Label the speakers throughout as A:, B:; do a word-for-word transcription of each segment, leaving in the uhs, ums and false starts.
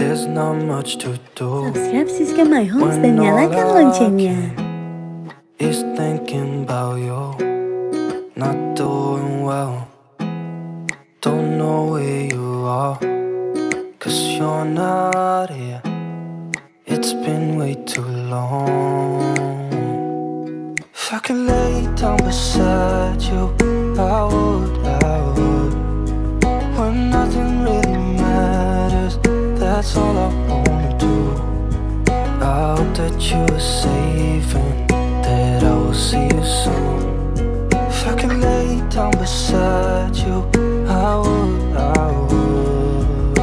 A: there's not much to do.
B: Subscribe Siska My Homes dan nyalakan loncengnya.
A: Is thinking about you, not doing well. Don't know where you are, cause you're not here. It's been way too long. If I could lay down beside you, I would, I would. When nothing really matters, that's all I wanna do. I hope that you are safe and that I will see you soon. If I could lay down beside you, I would, I would.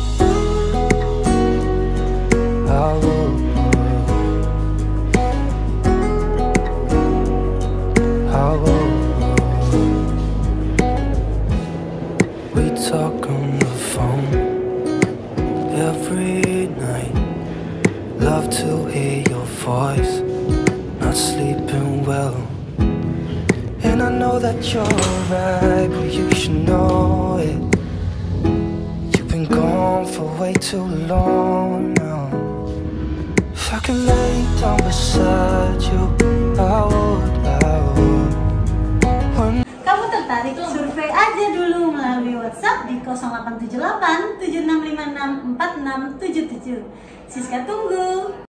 A: I would. I would. We talk on the phone every night. Love to hear your voice. Not sleeping well, and I know that you're right, but you should know it. You've been gone for way too long now. If I could lay down beside you, I would, I would. When
C: Kamu tertarik? Survei aja dulu melalui WhatsApp di nol delapan tujuh delapan tujuh enam lima enam empat enam tujuh tujuh. Siska tunggu.